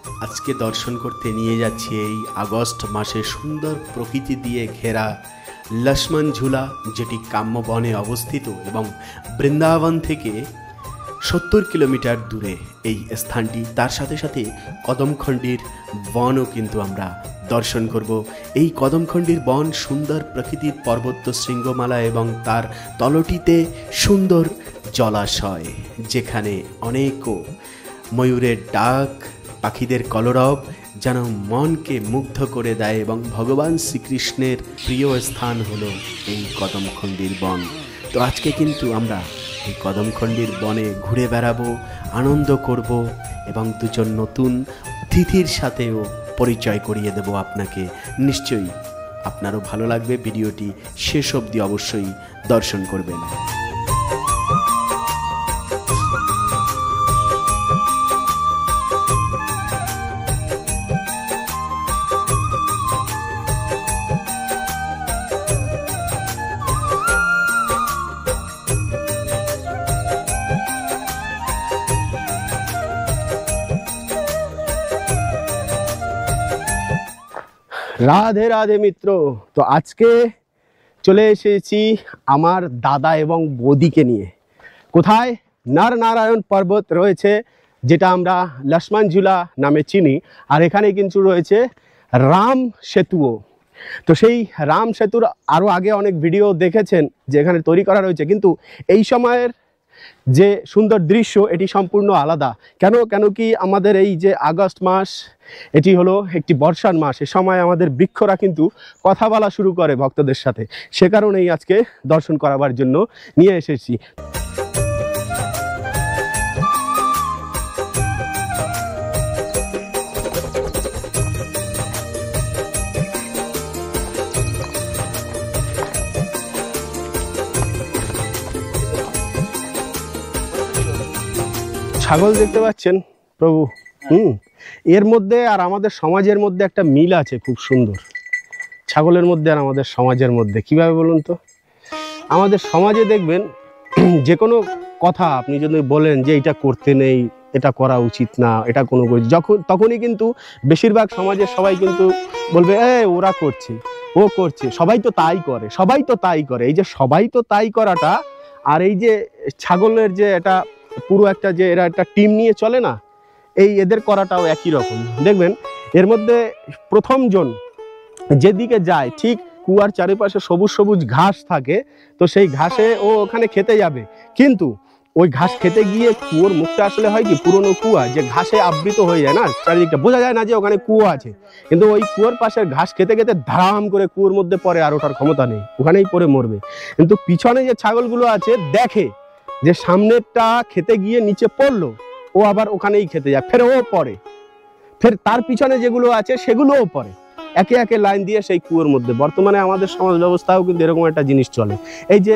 আজকে দর্শন করতে নিয়ে যাচ্ছি এই আগস্ট মাসে সুন্দর প্রকৃতি দিয়ে ঘেরা লক্ষ্মণ ঝুলা, যেটি কাম্যবনে অবস্থিত এবং বৃন্দাবন থেকে 70 কিলোমিটার দূরে এই স্থানটি। তার সাথে সাথে কদমখণ্ডির বনও কিন্তু আমরা দর্শন করব। এই কদমখণ্ডির বন সুন্দর প্রকৃতির পর্বত শৃঙ্গমালা এবং তার তলটিতে সুন্দর জলাশয়, যেখানে অনেক ময়ূরের ডাক, পাখিদের কলরব যেন মনকে মুগ্ধ করে দেয় এবং ভগবান শ্রীকৃষ্ণের প্রিয় স্থান হলো এই কদমখণ্ডির বন। তো আজকে কিন্তু আমরা এই কদমখণ্ডির বনে ঘুরে বেড়াবো, আনন্দ করব এবং দুজন নতুন অতিথির সাথেও পরিচয় করিয়ে দেব আপনাকে। নিশ্চয়ই আপনারও ভালো লাগবে। ভিডিওটি শেষ অবধি অবশ্যই দর্শন করবেন। রাধে রাধে মিত্র। তো আজকে চলে এসেছি আমার দাদা এবং বৌদিকে নিয়ে। কোথায়? নরনারায়ণ পর্বত রয়েছে, যেটা আমরা লক্ষ্মণ ঝুলা নামে চিনি, আর এখানে কিন্তু রয়েছে রাম সেতুও। তো সেই রাম সেতুর আরও আগে অনেক ভিডিও দেখেছেন যে এখানে তৈরি করা রয়েছে, কিন্তু এই সময়ের যে সুন্দর দৃশ্য এটি সম্পূর্ণ আলাদা। কেন কি আমাদের এই যে আগস্ট মাস, এটি হলো একটি বর্ষার মাস। এ সময় আমাদের বৃক্ষরা কিন্তু কথা বলা শুরু করে ভক্তদের সাথে। সে কারণেই আজকে দর্শন করাবার জন্য নিয়ে এসেছি। ছাগল দেখতে পাচ্ছেন প্রভু। এর মধ্যে আর আমাদের সমাজের মধ্যে একটা মিল আছে খুব সুন্দর। ছাগলের মধ্যে আর আমাদের সমাজের মধ্যে কিভাবে বলুন তো? আমাদের সমাজে দেখবেন যে কোনো কথা আপনি যদি বলেন যে এটা করতে নেই, এটা করা উচিত না, এটা কোনো তখনই কিন্তু বেশিরভাগ সমাজের সবাই কিন্তু বলবে ওরা করছে, ও করছে, সবাই তো তাই করে, সবাই তো তাই করে। এই যে সবাই তো তাই করাটা আর এই যে ছাগলের যে এটা পুরো একটা যে এরা একটা টিম নিয়ে চলে না, এই এদের করাটাও একই রকম। দেখবেন এর মধ্যে প্রথম জন যেদিকে যায়, ঠিক কুয়ার চারিপাশে সবুজ সবুজ ঘাস থাকে, তো সেই ঘাসে ও ওখানে খেতে যাবে, কিন্তু ওই ঘাস খেতে গিয়ে কুয়োর মুখটা আসলে হয় কি পুরনো কুয়া, যে ঘাসে আবৃত হয়ে যায় না চারিদিকটা, বোঝা যায় না যে ওখানে কুয়ো আছে, কিন্তু ওই কুয়োর পাশের ঘাস খেতে খেতে ধারাম করে কুয়োর মধ্যে পড়ে, আর ওঠার ক্ষমতা নেই, ওখানেই পড়ে মরবে। কিন্তু পিছনে যে ছাগলগুলো আছে দেখে যে সামনেরটা খেতে গিয়ে নিচে পড়লো, ও আবার ওখানেই খেতে যায়, ফের ও পড়ে, ফের তার পিছনে যেগুলো আছে সেগুলোও পড়ে, একে একে লাইন দিয়ে সেই কুয়োর মধ্যে। বর্তমানে আমাদের সমাজ ব্যবস্থাও কিন্তু এরকম একটা জিনিস চলে। এই যে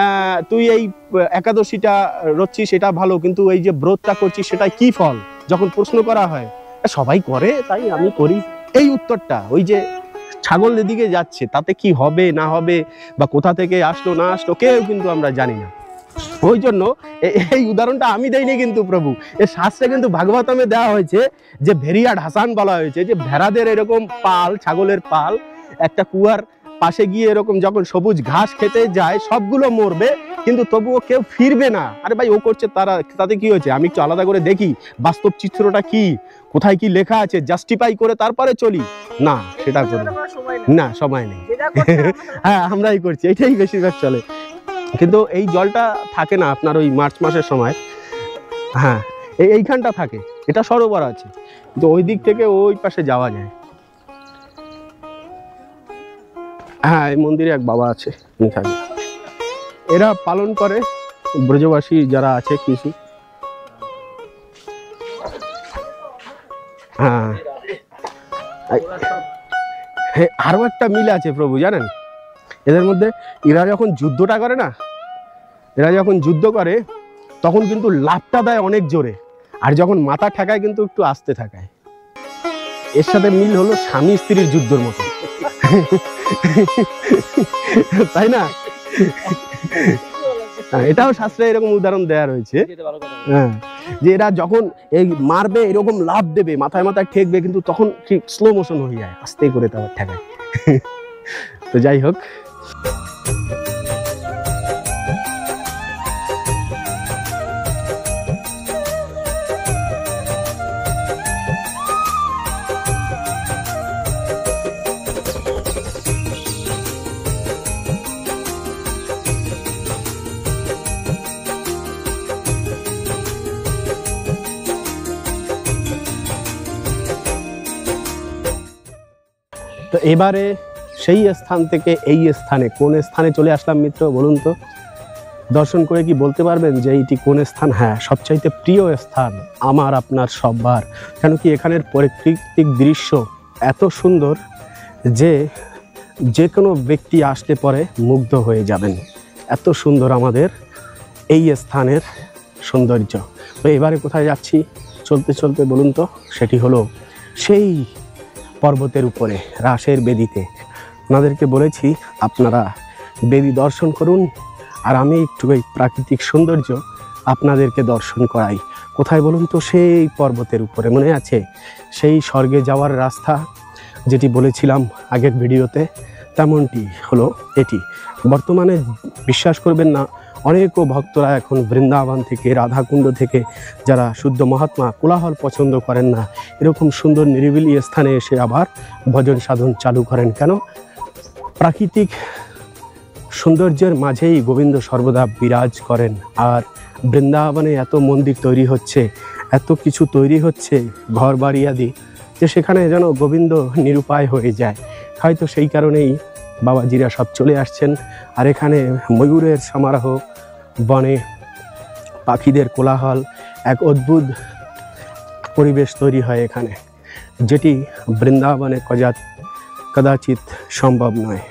তুই এই একাদশীটা রচ্ছিস সেটা ভালো, কিন্তু এই যে ব্রতটা করছিস সেটা কি ফল? যখন প্রশ্ন করা হয়, সবাই করে তাই আমি করি, এই উত্তরটা ওই যে ছাগল এদিকে যাচ্ছে তাতে কি হবে না হবে বা কোথা থেকে আসলো না আসলো কেউ কিন্তু আমরা জানি না। ওই জন্য এই উদাহরণটা আমি দেইনি কিন্তু প্রভু, এর শাস্ত্রে কিন্তু ভাগবতমে দেওয়া হয়েছে যে ভেরিয়া ঢাসান বলা হয়েছে, যে ভেড়াদের এরকম পাল, ছাগলের পাল একটা কুয়ার পাশে গিয়ে এরকম যখন সবুজ ঘাস খেতে যায় সবগুলো মরবে, কিন্তু তবুও কেউ ফিরবে না। আরে ভাই ও করছে তাতে কি হয়েছে, আমি একটু আলাদা করে দেখি বাস্তব চিত্রটা কি, কোথায় কি লেখা আছে, জাস্টিফাই করে তারপরে চলি না, সেটা করি না, সময় নেই। হ্যাঁ আমরাই করছি, এটাই বেশিরভাগ চলে। কিন্তু এই জলটা থাকে না আপনার ওই মার্চ মাসের সময়, হ্যাঁ এইখানটা থাকে, এটা সরোবর আছে, কিন্তু ওই দিক থেকে ওই পাশে যাওয়া যায়। হ্যাঁ এই মন্দিরে এক বাবা আছে, উনি থাকে, এরা পালন করে ব্রজবাসী যারা আছে কিছু। হ্যাঁ আরো একটা মিল আছে প্রভু জানেন এদের মধ্যে। এরা যখন যুদ্ধটা করে না, এরা যখন যুদ্ধ করে তখন কিন্তু লাফটা দেয় অনেক জোরে, আর যখন মাথা ঠেকায় কিন্তু একটু আস্তে ঠেকায়। এর সাথে মিল হলো স্বামী স্ত্রীর যুদ্ধের মতো, তাই না? এটাও শাস্ত্রে এরকম উদাহরণ দেয়া রয়েছে। হ্যাঁ যে এরা যখন এই মারবে এরকম লাফ দেবে, মাথায় মাথায় ঠেকবে, কিন্তু তখন ঠিক স্লো মোশন হয়ে যায়, আস্তে করে তারপর ঠেকায়। তো যাই হোক, তো এবারে সেই স্থান থেকে এই স্থানে, কোন স্থানে চলে আসলাম মিত্র বলুন তো? দর্শন করে কি বলতে পারবেন যে এইটি কোন স্থান? হ্যাঁ, সবচাইতে প্রিয় স্থান আমার আপনার সববার। কেন কি এখানের প্রাকৃতিক দৃশ্য এত সুন্দর যে যে কোনো ব্যক্তি আসলে পরে মুগ্ধ হয়ে যাবেন। এত সুন্দর আমাদের এই স্থানের সৌন্দর্য। তো এবারে কোথায় যাচ্ছি চলতে চলতে বলুন তো? সেটি হলো সেই পর্বতের উপরে রাসের বেদিতে। আপনাদেরকে বলেছি আপনারা বেদি দর্শন করুন, আর আমি একটু এই প্রাকৃতিক সৌন্দর্য আপনাদেরকে দর্শন করাই। কোথায় বলুন তো? সেই পর্বতের উপরে। মনে আছে সেই স্বর্গে যাওয়ার রাস্তা যেটি বলেছিলাম আগের ভিডিওতে, তেমনটি হলো এটি। বর্তমানে বিশ্বাস করবেন না, অনেকও ভক্তরা এখন বৃন্দাবন থেকে, রাধাকুণ্ড থেকে, যারা শুদ্ধ মহাত্মা কোলাহল পছন্দ করেন না, এরকম সুন্দর নিরিবিলি স্থানে এসে আবার ভজন সাধন চালু করেন। কেন? প্রাকৃতিক সৌন্দর্যের মাঝেই গোবিন্দ সর্বদা বিরাজ করেন। আর বৃন্দাবনে এত মন্দির তৈরি হচ্ছে, এত কিছু তৈরি হচ্ছে, ঘর বাড়ি আদি, যে সেখানে যেন গোবিন্দ নিরুপায় হয়ে যায়। হয়তো সেই কারণেই বাবাজিরা সব চলে আসছেন। আর এখানে ময়ূরের সমারোহ, বনে পাখিদের কোলাহল, এক অদ্ভুত পরিবেশ তৈরি হয় এখানে, যেটি বৃন্দাবনে কদাচিৎ সম্ভব নয়।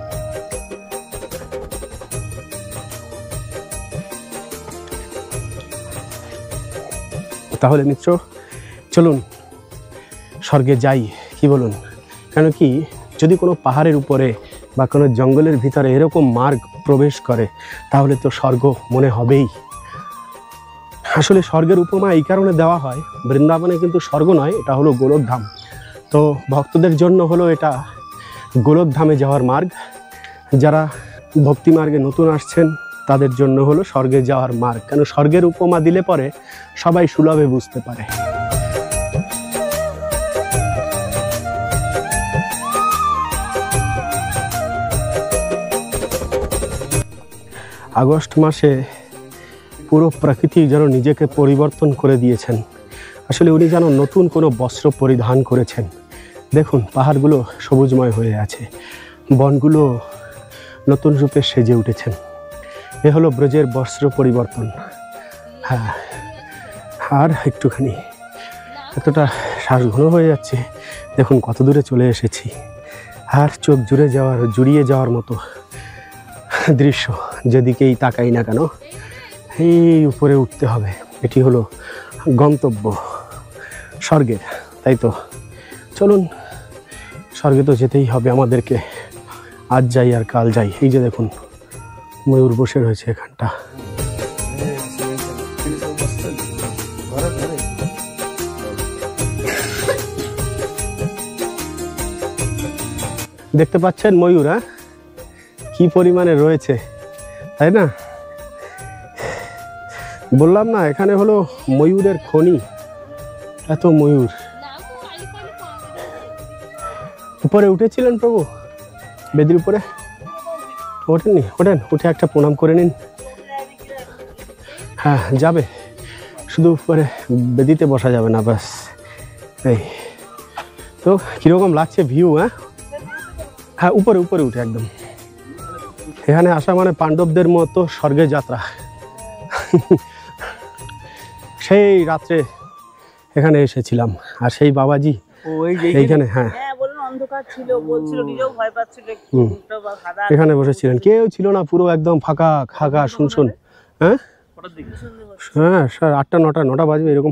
তাহলে মিত্র চলুন স্বর্গে যাই, কি বলুন? কেন কি যদি কোনো পাহাড়ের উপরে বা কোনো জঙ্গলের ভিতরে এরকম মার্গ প্রবেশ করে, তাহলে তো স্বর্গ মনে হবেই। আসলে স্বর্গের উপমা এই কারণে দেওয়া হয়, বৃন্দাবনে কিন্তু স্বর্গ নয়, এটা হলো গোলকধাম। তো ভক্তদের জন্য হলো এটা গোলকধামে যাওয়ার মার্গ। যারা ভক্তি মার্গে নতুন আসছেন তাদের জন্য হলো স্বর্গে যাওয়ার মার্গ। কেন স্বর্গের উপমা দিলে পরে সবাই সুলভে বুঝতে পারে। আগস্ট মাসে পুরো প্রকৃতি যেন নিজেকে পরিবর্তন করে দিয়েছেন। আসলে উনি যেন নতুন কোনো বস্ত্র পরিধান করেছেন। দেখুন পাহাড়গুলো সবুজময় হয়ে আছে, বনগুলো নতুন রূপে সেজে উঠেছেন। এ হলো ব্রজের বস্ত্র পরিবর্তন। হ্যাঁ, আর একটুখানি এতটা শ্বাস ঘন হয়ে যাচ্ছে। দেখুন কত দূরে চলে এসেছি, আর চোখ জুড়িয়ে যাওয়ার মতো দৃশ্য। যেদিকেই তাকাই না কেন এই উপরে উঠতে হবে। এটি হলো গন্তব্য স্বর্গের, তাই তো? চলুন স্বর্গে তো যেতেই হবে আমাদেরকে। আজ যাই আর কাল যাই। এই যে দেখুন ময়ূর বসে রয়েছে এখানটা। দেখতে পাচ্ছেন ময়ূর? হ্যাঁ, কি পরিমাণে রয়েছে, তাই না? বললাম না এখানে হলো ময়ূরের খনি। এত ময়ূর। উপরে উঠেছিলেন প্রভু বেদির উপরে? ওঠেননি? ওঠেন, উঠে একটা প্রণাম করে নিন। হ্যাঁ যাবে, শুধু উপরে বেদিতে বসা যাবে না, ব্যাস। এই তো কীরকম লাগছে ভিউ? হ্যাঁ হ্যাঁ, উপরে উপরে উঠে একদম। এখানে আসা মানে পাণ্ডবদের মতো স্বর্গে যাত্রা। সেই রাত্রে এখানে এসেছিলাম, আর সেই বাবাজি এইখানে, হ্যাঁ এখানে বসেছিলেন। কেউ ছিল না, পুরো একদম ফাঁকা ফাঁকা শুনশুন। হ্যাঁ হ্যাঁ, স্যার 8টা 9টা বাজবে এরকম।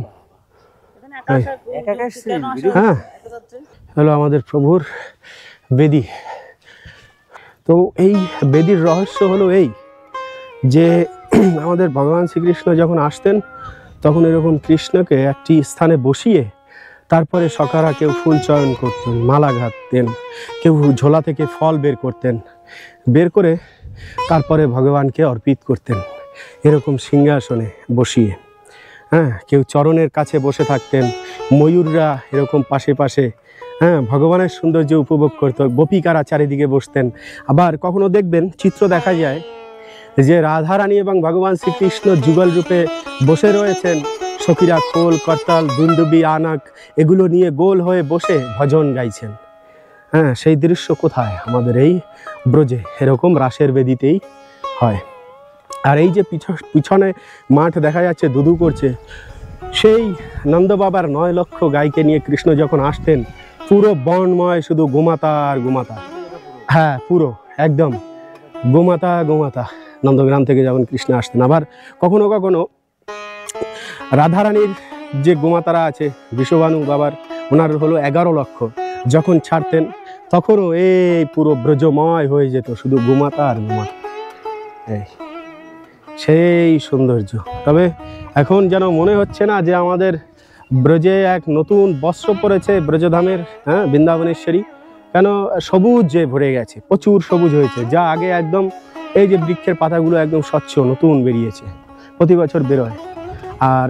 হ্যাঁ, হলো আমাদের প্রভুর বেদি। তো এই বেদির রহস্য হলো এই যে আমাদের ভগবান শ্রীকৃষ্ণ যখন আসতেন তখন এরকম কৃষ্ণকে একটি স্থানে বসিয়ে তারপরে সখারা কেউ ফুল চয়ন করতেন, মালা ঘাঁটতেন, কেউ ঝোলা থেকে ফল বের করতেন, বের করে তারপরে ভগবানকে অর্পিত করতেন এরকম সিংহাসনে বসিয়ে। হ্যাঁ, কেউ চরণের কাছে বসে থাকতেন, ময়ূররা এরকম পাশে পাশে ভগবানের সৌন্দর্য উপভোগ করত, গোপিকারা চারিদিকে বসতেন। আবার কখনো দেখবেন চিত্র দেখা যায় যে রাধারানী এবং ভগবান শ্রীকৃষ্ণ যুগল রূপে বসে রয়েছেন, সখীরা খোল, করতাল, দুন্দুবি, আনাক এগুলো নিয়ে গোল হয়ে বসে ভজন গাইছেন। হ্যাঁ, সেই দৃশ্য কোথায়? আমাদের এই ব্রজে এরকম রাসের বেদিতেই হয়। আর এই যে পিছনে মাঠ দেখা যাচ্ছে দুদু করছে, সেই নন্দ বাবার 9 লক্ষ গাইকে নিয়ে কৃষ্ণ যখন আসতেন, পুরো বনময় শুধু গোমাতা আর গোমাতা। হ্যাঁ, পুরো একদম গোমাতা গোমাতা নন্দগ্রাম থেকে যখন কৃষ্ণ আসতেন। আবার কখনো কখনো রাধারানীর যে গোমাতারা আছে, বিশ্বভানু বাবার, ওনার হলো 11 লক্ষ, যখন ছাড়তেন তখনও এই পুরো ব্রজময় হয়ে যেত শুধু গোমাতা আর গোমাতা। এই সেই সৌন্দর্য। তবে এখন যেন মনে হচ্ছে না যে আমাদের ব্রজে এক নতুন বস্ত্র পড়েছে ব্রজধামের, বৃন্দাবনেশ্বরী। কেন সবুজে ভরে গেছে, প্রচুর সবুজ হয়েছে, যা আগে একদম এই যে বৃক্ষের পাতাগুলো একদম স্বচ্ছ নতুন বেরিয়েছে, প্রতি বছর বেরোয়। আর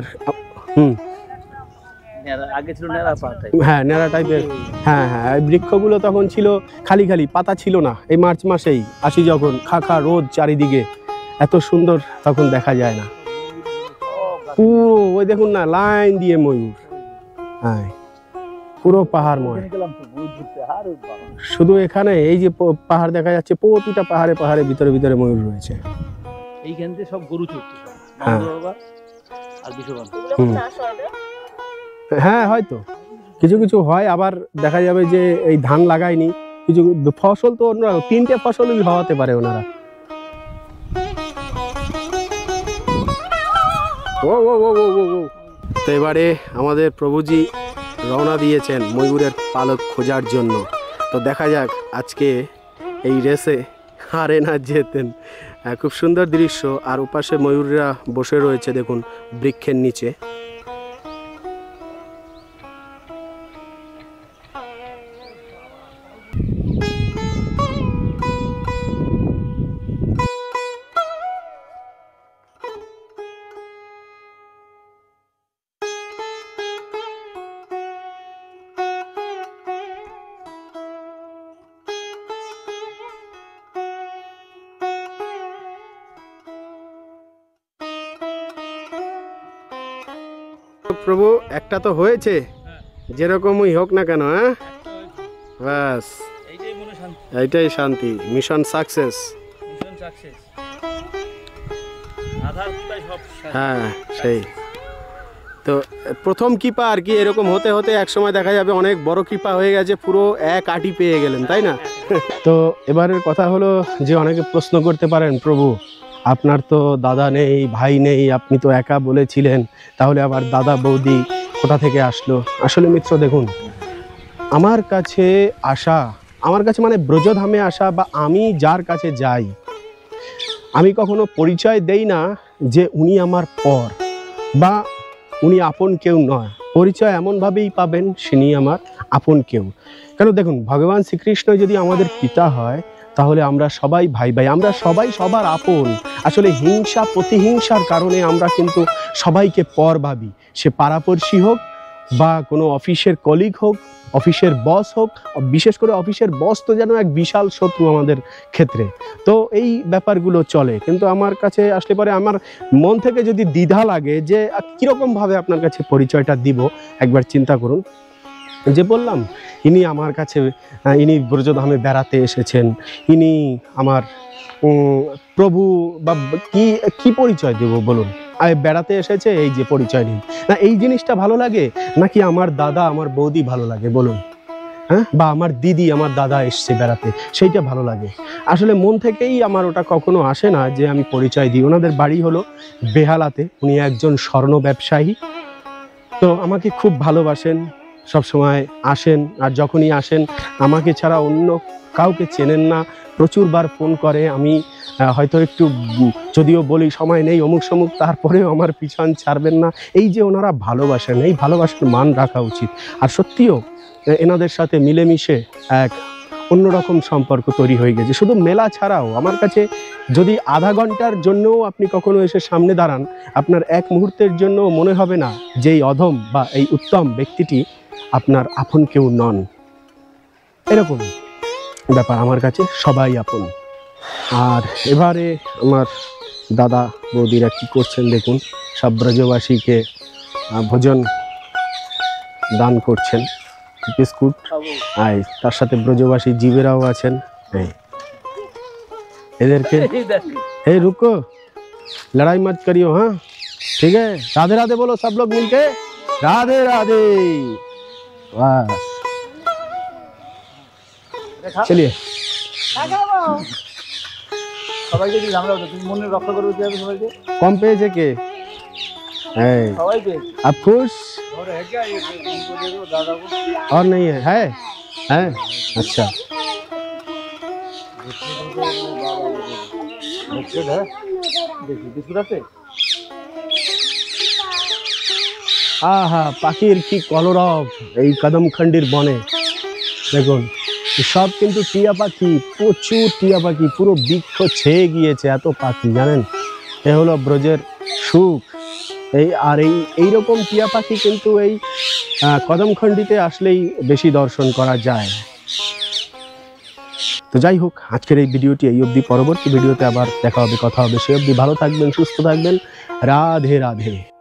আগে ছিল ন্যাড়া পাতা, হ্যাঁ ন্যাড়া টাইপের। হ্যাঁ হ্যাঁ, এই বৃক্ষগুলো তখন ছিল খালি খালি, পাতা ছিল না। এই মার্চ মাসেই আসি যখন, খা রোদ চারিদিকে, এত সুন্দর তখন দেখা যায় না। পুরো ওই দেখুন না, লাইন দিয়ে ময়ূর, হ্যাঁ পুরো পাহাড়ময়। শুধু এখানে এই যে পাহাড় দেখা যাচ্ছে, প্রতিটা পাহাড়ে পাহাড়ে ভিতরে ভিতরে ময়ূর রয়েছে। এইখান থেকে সব গরু চড়ছে, হ্যাঁ আর বিশ্ববান। হ্যাঁ, হয়তো কিছু কিছু হয়। আবার দেখা যাবে যে এই ধান লাগায়নি, কিছু ফসল তো অন্য 3টে ফসলই হওয়াতে পারে ওনারা। তো এবারে আমাদের প্রভুজি রওনা দিয়েছেন ময়ূরের পালক খোঁজার জন্য। তো দেখা যাক আজকে এই রেসে হারে না যেতেন। খুব সুন্দর দৃশ্য। আর ওপাশে ময়ূররা বসে রয়েছে দেখুন বৃক্ষের নিচে। প্রভু একটা তো হয়েছে, যেরকমই হোক না কেন, হ্যাঁ বাস এইটাই শান্তি। Mission success. হ্যাঁ সেই তো প্রথম কৃপা আর কি। এরকম হতে হতে এক সময় দেখা যাবে অনেক বড় কৃপা হয়ে গেছে, পুরো এক আটি পেয়ে গেলেন, তাই না? তো এবারের কথা হলো যে অনেকে প্রশ্ন করতে পারেন, প্রভু আপনার তো দাদা নেই, ভাই নেই, আপনি তো একা বলেছিলেন, তাহলে আবার দাদা বৌদি কোথা থেকে আসলো? আসলে মিত্র দেখুন, আমার কাছে আসা, আমার কাছে মানে ব্রজধামে আসা, বা আমি যার কাছে যাই, আমি কখনো পরিচয় দেই না যে উনি আমার পর বা উনি আপন কেউ নয়। পরিচয় এমনভাবেই পাবেন তিনি আমার আপন কেউ। কেন দেখুন, ভগবান শ্রীকৃষ্ণ যদি আমাদের পিতা হয়, তাহলে আমরা সবাই ভাই ভাই, আমরা সবাই সবার আপন। আসলে হিংসা প্রতিহিংসার কারণে আমরা কিন্তু সবাইকে পর ভাবি। সে পাড়াপড়শি হোক বা কোনো অফিসের কলিগ হোক, অফিসের বস হোক, বিশেষ করে অফিসের বস তো যেন এক বিশাল শত্রু আমাদের ক্ষেত্রে। তো এই ব্যাপারগুলো চলে। কিন্তু আমার কাছে আসলে পরে আমার মন থেকে যদি দ্বিধা লাগে যে কীরকমভাবে আপনার কাছে পরিচয়টা দিব, একবার চিন্তা করুন। যে বললাম, ইনি আমার কাছে, ইনি ব্রজধামে বেড়াতে এসেছেন, ইনি আমার প্রভু, বা কি পরিচয় দেব বলুন? বেড়াতে এসেছে, এই যে পরিচয় নিন না, এই জিনিসটা ভালো লাগে নাকি আমার দাদা আমার বৌদি ভালো লাগে বলুন? হ্যাঁ, বা আমার দিদি আমার দাদা এসছে বেড়াতে, সেইটা ভালো লাগে। আসলে মন থেকেই আমার ওটা কখনো আসে না যে আমি পরিচয় দিই। ওনাদের বাড়ি হলো বেহালাতে, উনি একজন স্বর্ণ ব্যবসায়ী। তো আমাকে খুব ভালোবাসেন, সবসময় আসেন। আর যখনই আসেন আমাকে ছাড়া অন্য কাউকে চেনেন না, প্রচুরবার ফোন করে। আমি হয়তো একটু যদিও বলি সময় নেই অমুক সমুক, তারপরেও আমার পিছন ছাড়বেন না। এই যে ওনারা ভালোবাসেন, এই ভালোবাসার মান রাখা উচিত। আর সত্যিও এনাদের সাথে মিলেমিশে এক অন্যরকম সম্পর্ক তৈরি হয়ে গেছে। শুধু মেলা ছাড়াও আমার কাছে যদি আধা ঘন্টার জন্যও আপনি কখনো এসে সামনে দাঁড়ান, আপনার এক মুহূর্তের জন্য মনে হবে না যে এই অধম বা এই উত্তম ব্যক্তিটি আপনার আপন কেউ নন। এরকম ব্যাপার আমার কাছে, সবাই আপন। আর এবারে আমার দাদা বৌদিরা কি করছেন দেখুন, সব ব্রজবাসীকে ভোজন দান করছেন, বিস্কুট। আর তার সাথে ব্রজবাসী জীবেরাও আছেন। এদেরকে हे रुको, लड़ाई मत करियो, हाँ ठीक है। राधे राधे बोलो सब लोग मिलके, राधे राधे। बस चलिए। সবাইকে দিলাম আমরা, তুমি মনে রক্ষা করবে কিভাবে সবাইকে? कौन पे है के है সবাইকে आप खुश और है क्या ये इनको दे दो दादा को। और नहीं है है अच्छा बिस्कुट है, देखिए बिस्कुट আছে। আহা, পাখির কি কলরব এই কদমখণ্ডির বনে। দেখুন সব কিন্তু টিয়া পাখি, প্রচুর টিয়া পাখি, পুরো বৃক্ষ ছেয়ে গিয়েছে, এত পাখি জানেন। এ হলো ব্রজের সুখ। এইরকম টিয়া পাখি কিন্তু এই কদমখণ্ডিতে আসলেই বেশি দর্শন করা যায়। তো যাই হোক, আজকের এই ভিডিওটি এই অবধি। পরবর্তী ভিডিওতে আবার দেখা হবে, কথা হবে। সে অবধি ভালো থাকবেন, সুস্থ থাকবেন। রাধে রাধে।